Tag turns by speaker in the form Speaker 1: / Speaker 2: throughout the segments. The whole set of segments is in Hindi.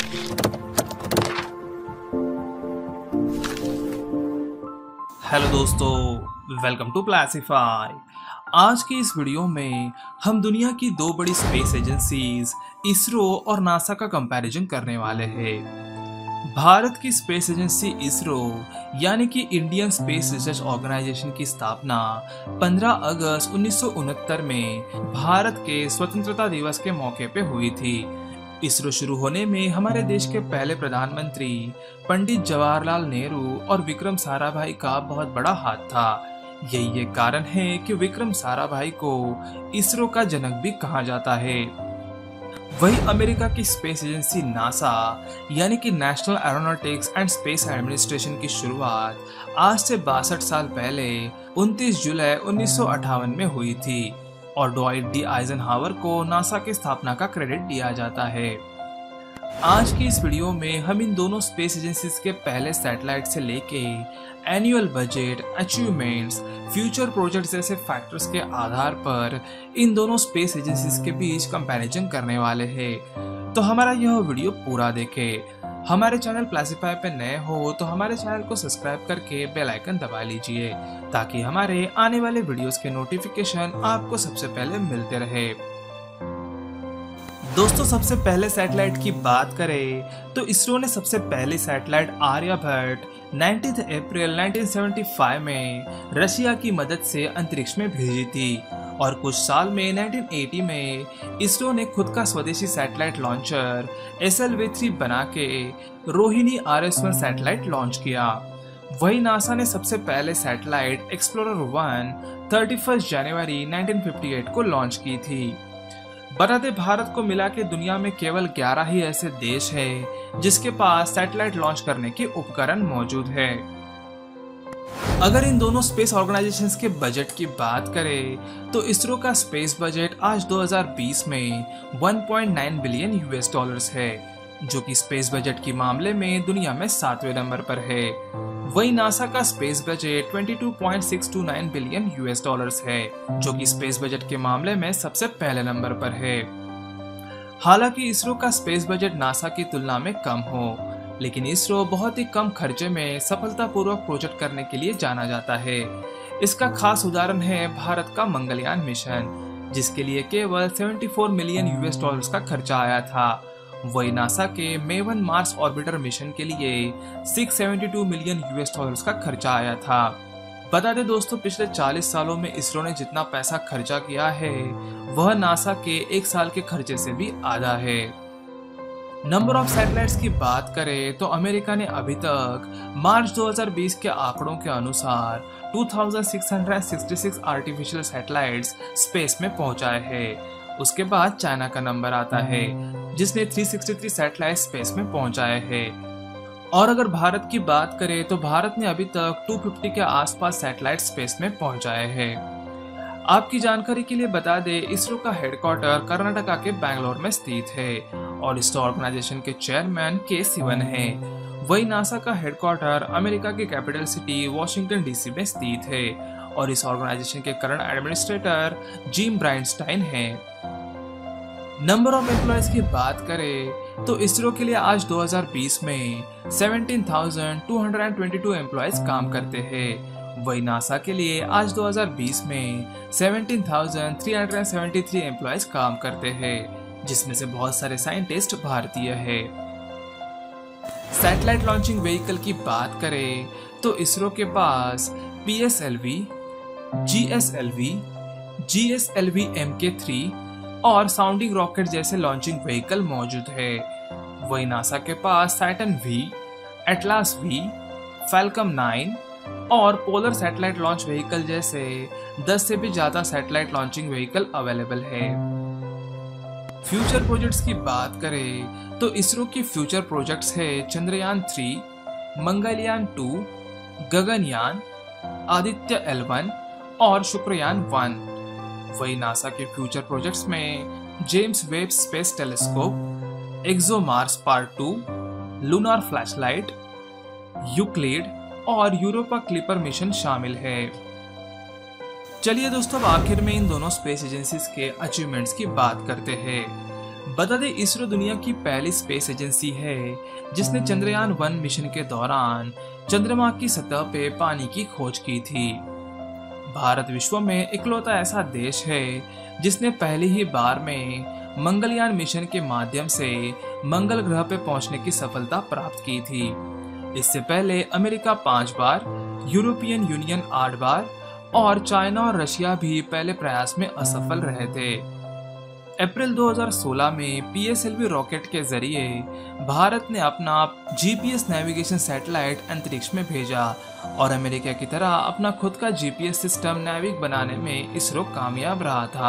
Speaker 1: हेलो दोस्तों, वेलकम टू क्लासिफाई। आज की इस वीडियो में हम दुनिया की दो बड़ी स्पेस एजेंसीज इसरो और नासा का कंपैरिजन करने वाले हैं। भारत की स्पेस एजेंसी इसरो यानी कि इंडियन स्पेस रिसर्च ऑर्गेनाइजेशन की स्थापना 15 अगस्त 1969 में भारत के स्वतंत्रता दिवस के मौके पे हुई थी। इसरो शुरू होने में हमारे देश के पहले प्रधानमंत्री पंडित जवाहरलाल नेहरू और विक्रम साराभाई का बहुत बड़ा हाथ था। यही एक कारण है कि विक्रम साराभाई को इसरो का जनक भी कहा जाता है। वही अमेरिका की स्पेस एजेंसी नासा यानी कि National Aeronautics and Space Administration की शुरुआत आज से 62 साल पहले 29 जुलाई 1958 में हुई थी और ड्वाइट डी आइजनहावर को नासा की स्थापना का क्रेडिट दिया जाता है। आज की इस वीडियो में हम इन दोनों स्पेस एजेंसीज के पहले सैटेलाइट से लेके annual budget, achievements, future project जैसे फैक्टर्स के आधार पर इन दोनों स्पेस एजेंसीज के बीच कंपैरिजन करने वाले हैं। तो हमारा यह वीडियो पूरा देखें। हमारे चैनल क्लासिफाई पे नए हो तो हमारे चैनल को सब्सक्राइब करके बेल आइकन दबा लीजिए ताकि हमारे आने वाले वीडियोस के नोटिफिकेशन आपको सबसे पहले मिलते रहे। दोस्तों, सबसे पहले सैटेलाइट की बात करें तो इसरो ने सबसे पहली सैटेलाइट आर्यभट्ट 19 अप्रैल 1975 में रशिया की मदद से अंतरिक्ष में भेजी थी और कुछ साल में 1980 में इसरो ने खुद का स्वदेशी सैटेलाइट लॉन्चर SLV-3 बना के रोहिणी RS-1 सैटेलाइट लॉन्च किया। वही नासा ने सबसे पहले सैटेलाइट एक्सप्लोरर 1 31 जनवरी 1958 को लॉन्च की थी। बता दें, भारत को मिला के दुनिया में केवल 11 ही ऐसे देश हैं जिसके पास सैटेलाइट लॉन्च करने के उपकरण मौजूद है। अगर इन दोनों स्पेस ऑर्गेनाइजेशंस के बजट की बात करें तो इसरो का स्पेस बजट आज 2020 में 1.9 बिलियन US डॉलर्स है, जो कि स्पेस बजट के मामले में दुनिया में 7वें नंबर पर है। वही नासा का space budget 22.629 billion US dollars है, जो कि स्पेस बजट के मामले में सबसे पहले नंबर पर है। हालांकि इसरो का स्पेस बजट नासा की तुलना में कम हो, लेकिन इसरो बहुत ही कम खर्चे में सफलतापूर्वक प्रोजेक्ट करने के लिए जाना जाता है। इसका खास उदाहरण है भारत का मंगलयान मिशन, जिसके लिए केवल 74 मिलियन US डॉलर्स का खर्चा आया था। वही नासा के मेवन मार्स ऑर्बिटर मिशन के लिए 672 मिलियन US डॉलर्स का खर्चा आया था। बता दें दोस्तों, पिछले 40 सालों में इसरो ने जितना पैसा खर्चा किया है वह नासा के एक साल के खर्चे से भी आधा है। नंबर ऑफ सैटेलाइट्स की बात करें तो अमेरिका ने अभी तक मार्च 2020 के आंकड़ों के अनुसार 2666 आर्टिफिशियल सैटेलाइट्स स्पेस में पहुंचाए हैं। उसके बाद चाइना का नंबर आता है जिसने 363 सैटेलाइट स्पेस में पहुंचाए हैं। और अगर भारत की बात करें तो भारत ने अभी तक 250 के आसपास सैटेलाइट स्पेस में पहुंचाए हैं। आपकी जानकारी के लिए बता दें, इसरो का हेडक्वार्टर कर्नाटका के बैंगलोर में स्थित है और इस ऑर्गेनाइजेशन के चेयरमैन के सिवन हैं। वही नासा का हेडक्वार्टर अमेरिका की कैपिटल सिटी वॉशिंगटन DC में स्थित है और इस ऑर्गेनाइजेशन के करंट एडमिनिस्ट्रेटर जिम ब्राइनस्टाइन हैं। नंबर ऑफ एम्प्लॉयज की बात करें तो इसरो के लिए आज 2020 में 17,222 एम्प्लॉयज काम करते हैं। वही नासा के लिए आज 2020 में 17,373 एम्प्लॉयज काम करते हैं, जिसमें से बहुत सारे साइंटिस्ट भारतीय हैं। सैटेलाइट लॉन्चिंग व्हीकल की बात करें तो इसरो के पास PSLV, GSLV, GSLV Mk3 और साउंडिंग रॉकेट जैसे लॉन्चिंग व्हीकल मौजूद है। वही नासा के पास Saturn V, Atlas V, Falcon 9 और पोलर सैटेलाइट लॉन्च व्हीकल जैसे 10 से भी ज्यादा सैटेलाइट लॉन्चिंग व्हीकल अवेलेबल है। फ्यूचर प्रोजेक्ट्स की बात करें तो इसरो की फ्यूचर प्रोजेक्ट्स है चंद्रयान 3, मंगलयान 2, गगनयान, आदित्य L1 और शुक्रयान 1। वही नासा के फ्यूचर प्रोजेक्ट्स में James Webb space telescope, ExoMars part 2, lunar flashlight, Euclid और यूरोपा क्लिपर मिशन शामिल है। चलिए दोस्तों, अब आखिर में इन दोनों स्पेस एजेंसीज के अचीवमेंट्स की बात करते हैं। बता दें, इसरो दुनिया की पहली स्पेस एजेंसी है जिसने चंद्रयान-1 मिशन के दौरान चंद्रमा की सतह पे पानी की खोज की थी। भारत विश्व में इकलौता ऐसा देश है जिसने पहली ही बार में मंगलयान मिशन के माध्यम से मंगल ग्रह पे पहुंचने की सफलता प्राप्त की थी। इससे पहले अमेरिका 5 बार, यूरोपियन यूनियन 8 बार और चाइना और रशिया भी पहले प्रयास में असफल रहे थे। अप्रैल 2016 में पीएसएलवी रॉकेट के जरिए भारत ने अपना जीपीएस नेविगेशन सैटेलाइट अंतरिक्ष में भेजा और अमेरिका की तरह अपना खुद का जीपीएस सिस्टम नेविक बनाने में इसरो कामयाब रहा था।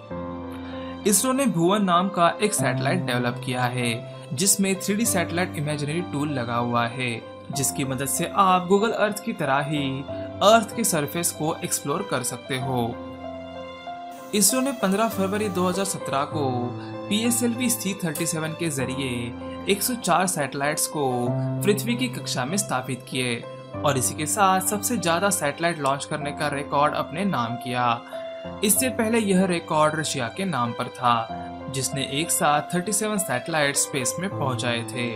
Speaker 1: इसरो ने भुवन नाम का एक सैटेलाइट डेवलप किया है जिसमें 3D सैटेलाइट इमेजिनरी टूल लगा हुआ है, जिसकी मदद से आप गूगल अर्थ की तरह ही अर्थ के सरफेस को एक्सप्लोर कर सकते हो। इसरो ने 15 फरवरी 2017 को पीएसएलवी C-37 के जरिए 104 सैटेलाइट्स को पृथ्वी की कक्षा में स्थापित किए और इसी के साथ सबसे ज्यादा सैटेलाइट लॉन्च करने का रिकॉर्ड अपने नाम किया। इससे पहले यह रिकॉर्ड रशिया के नाम पर था, जिसने एक साथ 37 सैटेलाइट स्पेस में पहुंचाए थे।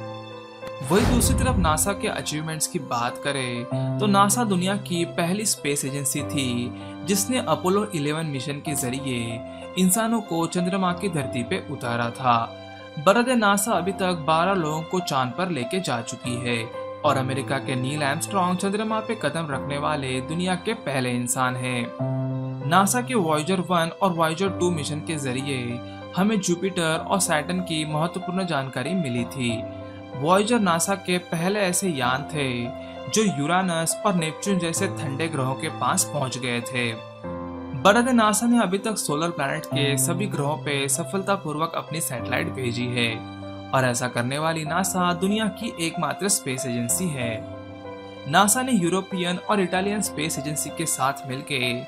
Speaker 1: वही दूसरी तरफ नासा के अचीवमेंट्स की बात करें तो नासा दुनिया की पहली स्पेस एजेंसी थी जिसने अपोलो 11 मिशन के जरिए इंसानों को चंद्रमा की धरती पे उतारा था। बरदे नासा अभी तक 12 लोगों को चांद पर लेके जा चुकी है और अमेरिका के नील आर्मस्ट्रॉन्ग चंद्रमा पे कदम रखने वाले दुनिया के पहले इंसान हैं। नासा के वॉयेजर 1 और वॉयेजर 2 मिशन के जरिए हमें जुपिटर और सैटर्न की महत्वपूर्ण जानकारी मिली थी। वॉयेजर नासा के पहले ऐसे यान थे जो यूरानस और नेपच्यून जैसे ठंडे ग्रहों के पास पहुंच गए थे। बरदे नासा ने अभी तक सोलर प्लैनेट के सभी ग्रहों पे सफलतापूर्वक अपनी सैटेलाइट भेजी है और ऐसा करने वाली नासा दुनिया की एकमात्र स्पेस एजेंसी है। नासा ने यूरोपियन और इटालियन स्पेस एजेंसी के साथ मिलकर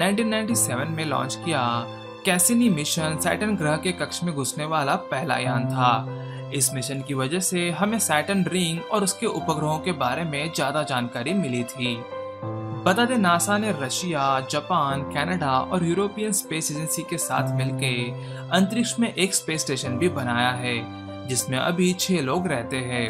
Speaker 1: 1997 में लॉन्च किया कैसिनी मिशन सैटर्न ग्रह के कक्ष में घुसने वाला पहला यान था। इस मिशन की वजह से हमें सैटर्न रिंग और उसके उपग्रहों के बारे में ज्यादा जानकारी मिली थी। बता दें, नासा ने रशिया, जापान, कनाडा और यूरोपियन स्पेस एजेंसी के साथ मिलकर अंतरिक्ष में एक स्पेस स्टेशन भी बनाया है जिसमें अभी 6 लोग रहते हैं।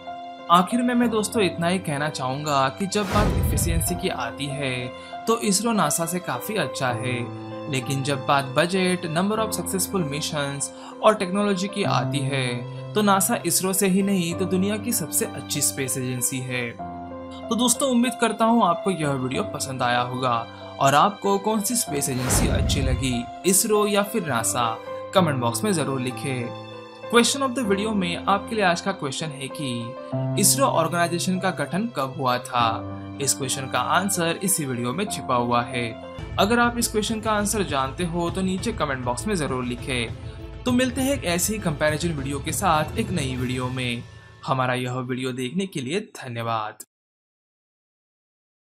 Speaker 1: आखिर में मैं दोस्तों इतना ही कहना चाहूंगा कि जब बात एफिशिएंसी की आती है तो इसरो नासा से काफी अच्छा है, लेकिन जब बात budget, number of successful missions और टेक्नोलॉजी की आती है तो नासा इसरो से ही नहीं तो दुनिया की सबसे अच्छी स्पेस एजेंसी है। तो दोस्तों, उम्मीद करता हूँ आपको यह वीडियो पसंद आया होगा और आपको कौन सी स्पेस एजेंसी अच्छी लगी, इसरो या फिर नासा, कमेंट बॉक्स में जरूर लिखें। क्वेश्चन ऑफ द वीडियो में आपके लिए आज का क्वेश्चन है कि इसरो ऑर्गेनाइजेशन का गठन कब हुआ था। इस क्वेश्चन का आंसर इसी वीडियो में छिपा हुआ है। अगर आप इस क्वेश्चन का आंसर जानते हो तो नीचे कमेंट बॉक्स में जरूर लिखें। तो मिलते हैं एक ऐसी ही कंपैरिजन वीडियो के साथ एक नई वीडियो में। हमारा यह वीडियो देखने के लिए धन्यवाद।